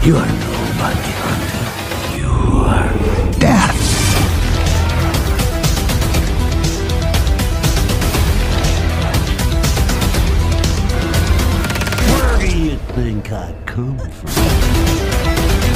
You are no bounty hunter. You are death. Where do you think I come from?